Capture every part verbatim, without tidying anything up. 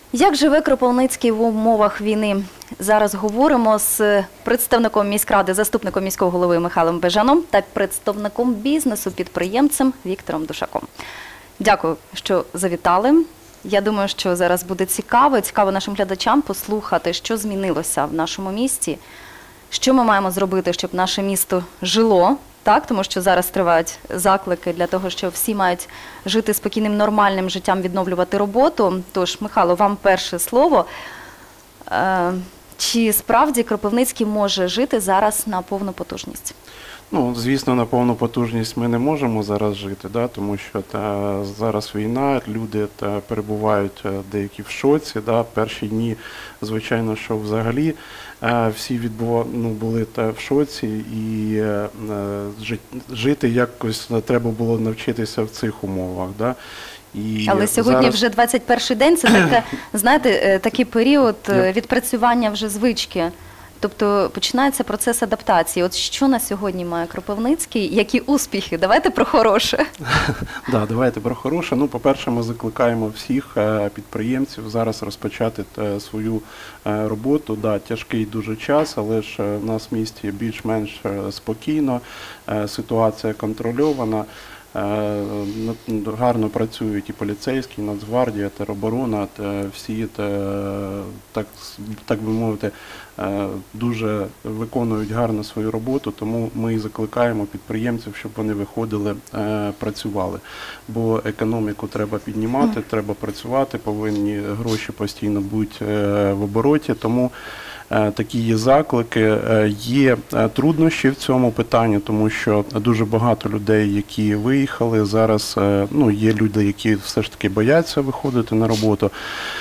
Як живе Кропивницький в умовах війни? Зараз говоримо з представником міськради, заступником міського голови Михайлом Бежаном та представником бізнесу, підприємцем Віктором Душаком. Дякую, що завітали. Я думаю, що зараз буде цікаво, цікаво нашим глядачам послухати, що змінилося в нашому місті, що ми маємо зробити, щоб наше місто жило, так, тому що зараз тривають заклики для того, що всі мають жити спокійним, нормальним життям, відновлювати роботу. Тож, Михайло, вам перше слово. Е, чи справді Кропивницький може жити зараз на повну потужність? Ну, звісно, на повну потужність ми не можемо зараз жити, да, тому що та, зараз війна, люди та, перебувають деякі в шоці. Да, перші дні, звичайно, що взагалі е, всі відбув... ну, були та, в шоці, і е, жити якось треба було навчитися в цих умовах. Да. І Але сьогодні зараз... вже двадцять перший день, це таке, знаєте, такий період відпрацювання вже звички. Тобто починається процес адаптації. От що на сьогодні має Кропивницький? Які успіхи? Давайте про хороше. Да, давайте про хороше. Ну, по-перше, ми закликаємо всіх підприємців зараз розпочати свою роботу. Да, тяжкий дуже час, але ж в нас в місті більш-менш спокійно, ситуація контрольована. Гарно працюють і поліцейські, і Нацгвардія, тероборона, всі, так, так би мовити, дуже виконують гарно свою роботу, тому ми і закликаємо підприємців, щоб вони виходили, працювали. Бо економіку треба піднімати, треба працювати, повинні гроші постійно бути в обороті, тому такі є заклики. Є труднощі в цьому питанні, тому що дуже багато людей, які виїхали, зараз ну, є люди, які все ж таки бояться виходити на роботу.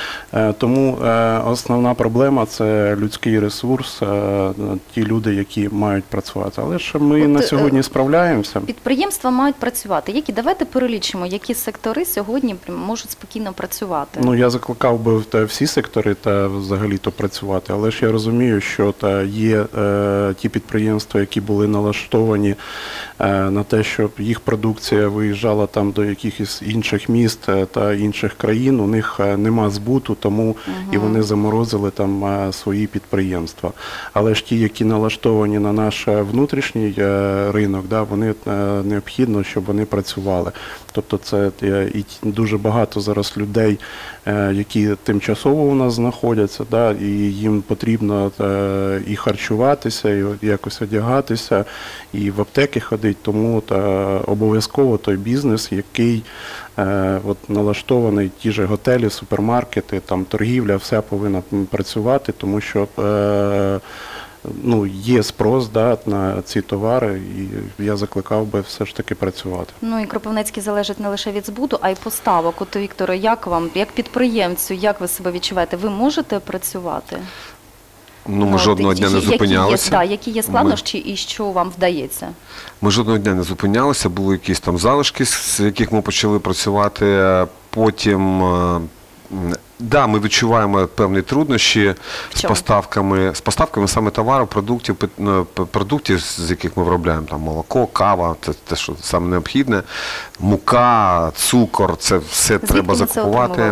Тому основна проблема – це людський ресурс, ті люди, які мають працювати. Але ж ми От, на сьогодні справляємося. Підприємства мають працювати. Які? Давайте перелічимо, які сектори сьогодні можуть спокійно працювати. Ну, я закликав би та, всі сектори та взагалі-то працювати, але ж я розумію, що та, є е, ті підприємства, які були налаштовані е, на те, щоб їх продукція виїжджала там до якихось інших міст та інших країн, у них нема збуту, тому угу. і вони заморозили там а, свої підприємства. Але ж ті, які налаштовані на наш внутрішній а, ринок, да, вони а, необхідно, щоб вони працювали. Тобто це і дуже багато зараз людей, а, які тимчасово у нас знаходяться, да, і їм потрібно а, і харчуватися, і якось одягатися, і в аптеки ходити, тому обов'язково той бізнес, який От налаштований, ті ж готелі, супермаркети, там торгівля, все повинна працювати, тому що е, ну, є спрос, да, на ці товари, і я закликав би все ж таки працювати. Ну і Кропивницький залежить не лише від збуту, а й поставок. От, Вікторе, як вам, як підприємцю, як ви себе відчуваєте? Ви можете працювати? Ну, ми ну, жодного дня не зупинялися. Так, які є складнощі і що вам вдається? Ми жодного дня не зупинялися, були якісь там залишки, з яких ми почали працювати. Потім, да, ми відчуваємо певні труднощі з поставками, з поставками саме товару, продуктів, продуктів, з яких ми виробляємо, там молоко, кава, це те, що саме необхідне, мука, цукор, це все Звідки треба закупувати.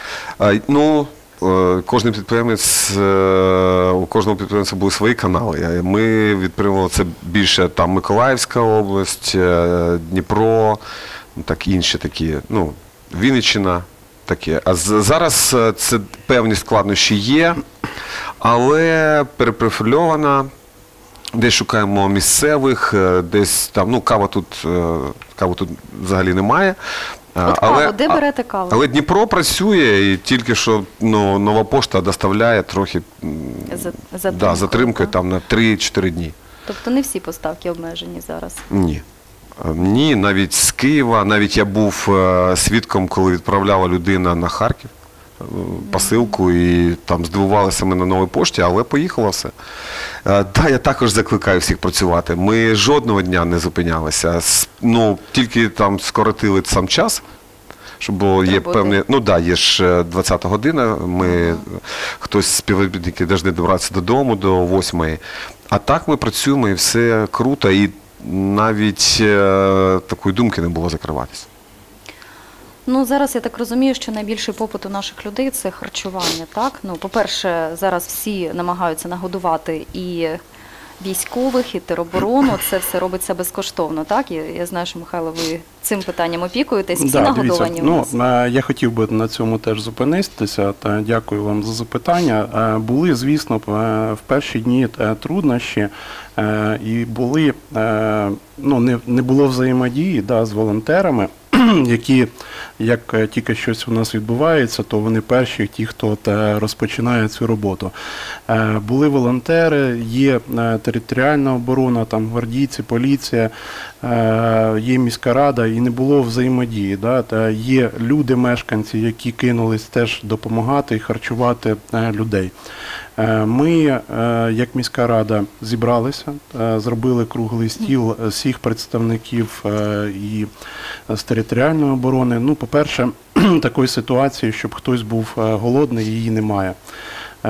Ну, кожен підприємець, у кожного підприємця були свої канали. Ми відпрямували це більше там Миколаївська область, Дніпро, так інші такі, ну, Вінниччина таке. А зараз це певні складнощі є, але перепрофільована. Десь шукаємо місцевих, десь там, ну, кава тут, кави тут взагалі немає. От але, каву, де берете каву? Але Дніпро працює, і тільки що ну, Нова пошта доставляє трохи За, затримкою, да, затримкою там, на три-чотири дні. Тобто не всі поставки обмежені зараз? Ні. Ні, навіть з Києва, навіть я був свідком, коли відправляла людина на Харків посилку, і там здивувалися ми на Новій пошті, але поїхало все. Так, да, я також закликаю всіх працювати. Ми жодного дня не зупинялися. Ну, тільки там скоротили сам час, щоб є певні, ну да, є ж двадцята година, ми, хтось з співробітників повинні добратися додому до восьмої. А так ми працюємо і все круто, і навіть е, такої думки не було закриватися. Ну, зараз я так розумію, що найбільший попит у наших людей – це харчування, так? Ну, по-перше, зараз всі намагаються нагодувати і військових, і тероборону, це все робиться безкоштовно, так? Я, я знаю, що, Михайло, ви цим питанням опікуєтесь, всі Да, нагодовані дивіться, у нас? ну, е, я хотів би на цьому теж зупинитися, та дякую вам за запитання. Е, Були, звісно, е, в перші дні е, труднощі, е, і були, е, ну, не, не було взаємодії, да, з волонтерами, які, як е, тільки щось у нас відбувається, то вони перші, ті, хто та, розпочинає цю роботу. Е, Були волонтери, є е, територіальна оборона, там гвардійці, поліція, е, є міська рада, і не було взаємодії. Да? Та є люди, мешканці, які кинулись теж допомагати і харчувати е, людей. Е, Ми, е, як міська рада, зібралися, е, зробили круглий стіл всіх представників е, і з територіальної оборони. Ну, по-перше, такої ситуації, щоб хтось був е, голодний, її немає. Е,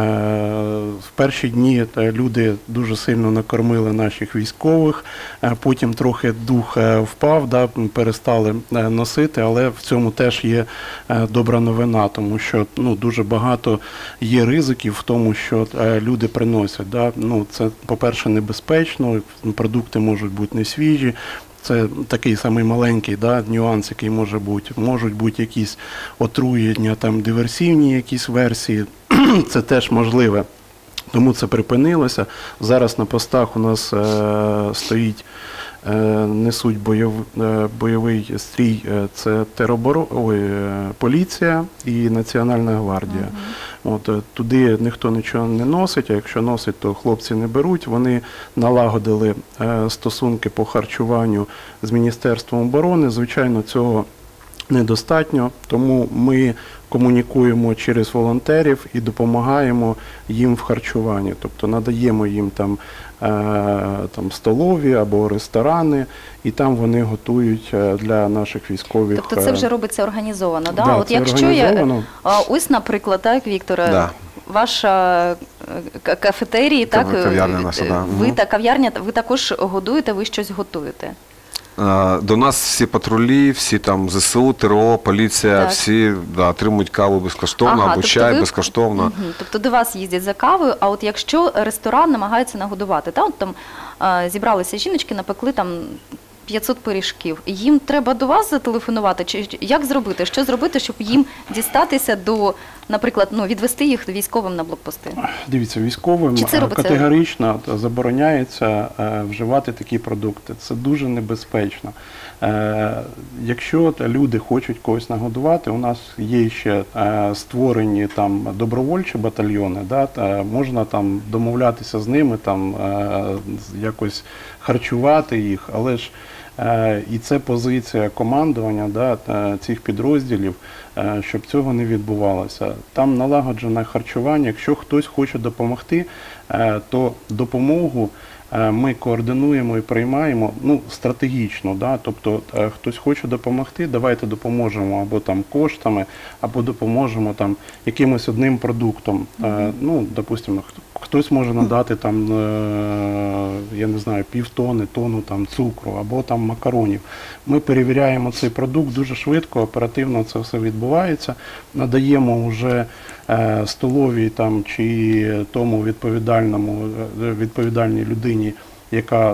В перші дні е, люди дуже сильно накормили наших військових, е, потім трохи дух е, впав, да, перестали е, носити, але в цьому теж є е, добра новина, тому що, ну, дуже багато є ризиків в тому, що е, люди приносять. Да. Ну, це, по-перше, небезпечно, продукти можуть бути не свіжі. Це такий самий маленький, да, нюанс, який може бути. Можуть бути якісь отруєння, там, диверсивні якісь версії. Це теж можливе. Тому це припинилося. Зараз на постах у нас е, стоїть, е, несуть бойов, е, бойовий стрій, е, це тероборо... Ой, е, поліція і Національна гвардія. Uh-huh. От, е, туди ніхто нічого не носить, а якщо носить, то хлопці не беруть. Вони налагодили е, стосунки по харчуванню з Міністерством оборони. Звичайно, цього недостатньо, тому ми комунікуємо через волонтерів і допомагаємо їм в харчуванні. Тобто надаємо їм там, е, там столові або ресторани, і там вони готують для наших військових. Тобто це вже робиться організовано, да? Да, От це якщо організовано. я, ось, наприклад, так, Вікторе, Да. ваша к- кафетерія, так, Кав'ярня наша, да. ви Мгм. та кав'ярня, ви також годуєте, ви щось готуєте? Е, До нас всі патрулі, всі там ЗСУ, ТРО, поліція, Так. всі, да, отримують каву безкоштовно або тобто чай ви- безкоштовно. Мгм. Тобто до вас їздять за кавою, а от якщо ресторан намагається нагодувати, та, от там е, зібралися жіночки, напекли там п'ятсот пиріжків, їм треба до вас зателефонувати? Чи як зробити? Що зробити, щоб їм дістатися до, наприклад, ну, відвести їх військовим на блокпости? Дивіться, військовим Чи це робиться? категорично забороняється е, вживати такі продукти. Це дуже небезпечно. Е, Якщо люди хочуть когось нагодувати, у нас є ще е, створені там добровольчі батальйони, да, та можна там домовлятися з ними, там е, якось харчувати їх, але ж е, і це позиція командування, да, та цих підрозділів, е, щоб цього не відбувалося. Там налагоджене харчування. Якщо хтось хоче допомогти, е, то допомогу е, ми координуємо і приймаємо, ну, стратегічно. Да? Тобто е, хтось хоче допомогти, давайте допоможемо або там коштами, або допоможемо там якимось одним продуктом. Е, ну, допустимо, хтось може надати там, е, я не знаю, півтони, тонну там цукру або там макаронів. Ми перевіряємо цей продукт дуже швидко, оперативно це все відбувається. Надаємо вже е, столовій там чи тому відповідальному е, відповідальній людині, яка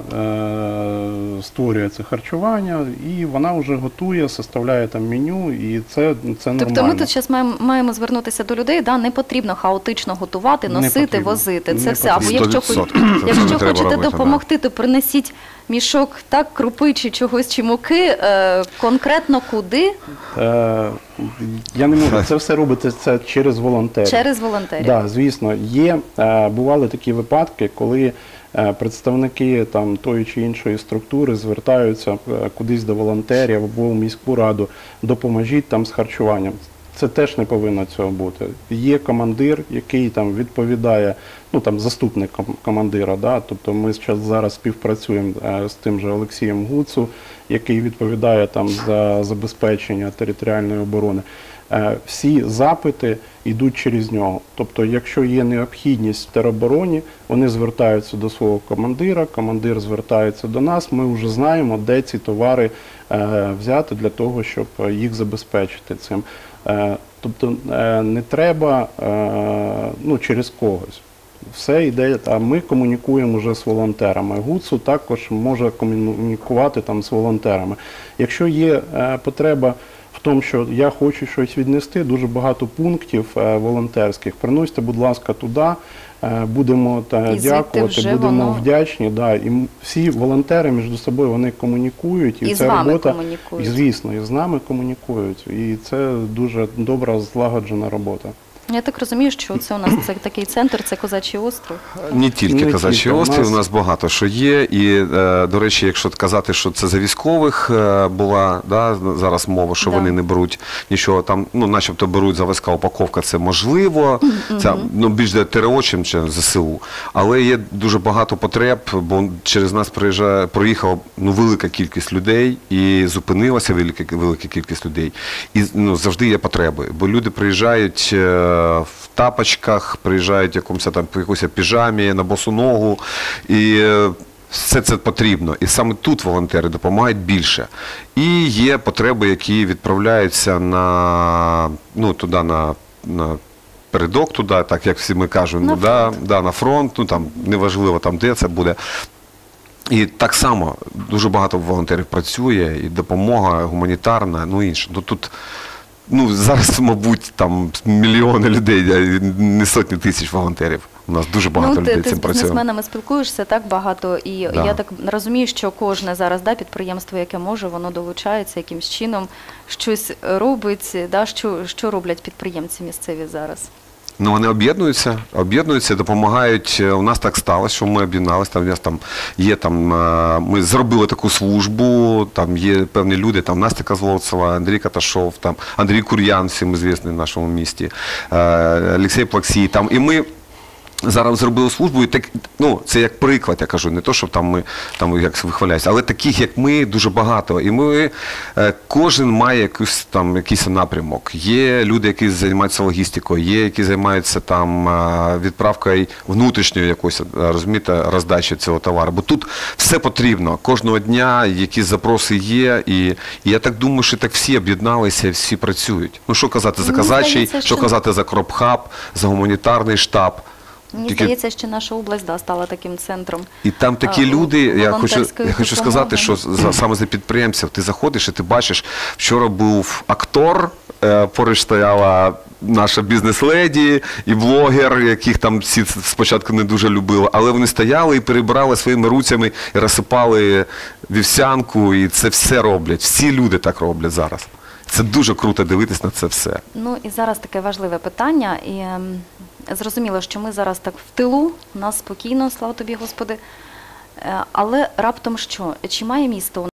е, створює це харчування, і вона вже готує, составляє там меню, і це, це нормально. Тобто ми тут зараз маємо, маємо звернутися до людей, да? Не потрібно хаотично готувати, Не носити, потрібно. возити. Це Не все. Або потрібно. якщо, сто хоч- відсотків. Це якщо не треба хочете робити, допомогти, то принесіть мішок так, крупи чи чогось, чи муки, е, конкретно куди? Е, я не можу, це все робиться це через волонтерів. Через волонтерів. Да, звісно, є, е, бували такі випадки, коли е, представники там тої чи іншої структури звертаються е, кудись до волонтерів або в міську раду, допоможіть там з харчуванням. Це теж не повинно цього бути. Є командир, який там відповідає, ну там заступник ком- командира, да? Тобто ми щас зараз співпрацюємо е, з тим же Олексієм Гуцу, який відповідає там за забезпечення територіальної оборони. Е, Всі запити йдуть через нього. Тобто, якщо є необхідність в теробороні, вони звертаються до свого командира, командир звертається до нас, ми вже знаємо, де ці товари е, взяти для того, щоб їх забезпечити цим. Е, тобто е, не треба е, ну, через когось. Все йде, а ми комунікуємо вже з волонтерами. ГУЦУ також може комунікувати там з волонтерами. Якщо є е, потреба в тому, що я хочу щось віднести, дуже багато пунктів е, волонтерських, приносьте, будь ласка, туди, е, будемо та, І звідти дякувати, вже будемо воно- вдячні. Да, і м- всі волонтери між собою вони комунікують, і, І з ця вами робота, комунікують. і, звісно, і з нами комунікують. І це дуже добра, злагоджена робота. Я так розумію, що це у нас це такий центр, це Козачий остров. Не тільки Не Козачий тільки. У острів, нас- у нас багато що є. І, е, до речі, якщо казати, що це за військових е, була да, зараз мова, що Да. вони не беруть нічого там, ну, начебто беруть заводська упаковка, це можливо, це ну, більш для ТРО, чим чи ЗСУ. Але є дуже багато потреб, бо через нас приїжджає, проїхала ну, велика кількість людей і зупинилася велика, велика кількість людей. І ну, завжди є потреби, бо люди приїжджають е, в тапочках, приїжджають в якомусь там в якійсь піжамі, на босу ногу. І е, все це потрібно. І саме тут волонтери допомагають більше. І є потреби, які відправляються на, ну, туди, на, на передок туди, так як всі ми кажемо, На ну, да, фронт. да, на фронт, ну там неважливо там де це буде. І так само дуже багато волонтерів працює, і допомога гуманітарна, ну інше. Ну, тут, ну, зараз, мабуть, там мільйони людей, а не сотні тисяч волонтерів. У нас дуже багато Ну, людей ти, ти цим з працює. бізнесменами спілкуєшся так багато, і Да. я так розумію, що кожне зараз да, підприємство, яке може, воно долучається якимсь чином, щось робить. Да, що, що роблять підприємці місцеві зараз? Ну, вони об'єднуються, об'єднуються, допомагають. У нас так сталося, що ми об'єдналися. Там, у нас там є там, е, ми зробили таку службу, там є певні люди, там Настя Козловцева, Андрій Каташов, там Андрій Кур'ян, всім звісний в нашому місті, е, Олексій Плаксій. Там, і ми зараз зробили службу, і так, ну, це як приклад, я кажу, не то, що там ми там як вихваляюся, але таких, як ми, дуже багато. І ми, е, кожен має якийсь там якийсь напрямок. Є люди, які займаються логістикою, є, які займаються там е, відправкою внутрішньої якоїсь, е, розумієте, роздачі цього товару. Бо тут все потрібно. Кожного дня якісь запроси є, і, і я так думаю, що так всі об'єдналися, і всі працюють. Ну, що казати за Мені казачий, здається, що що- казати за Кропхаб, за гуманітарний штаб. Мені Тільки- здається, що наша область да, стала таким центром. І там такі а, люди, я хочу, волонтерської я хочу допомоги. сказати, що за, саме за підприємців ти заходиш і ти бачиш, вчора був актор, е, поруч стояла наша бізнес-леді і блогер, яких там всі спочатку не дуже любили, але вони стояли і перебирали своїми руцями і розсипали вівсянку, і це все роблять. Всі люди так роблять зараз. Це дуже круто дивитись на це все. Ну і зараз таке важливе питання. І ем, зрозуміло, що ми зараз так в тилу, у нас спокійно, слава тобі, Господи. Е, але раптом що? Чи має місто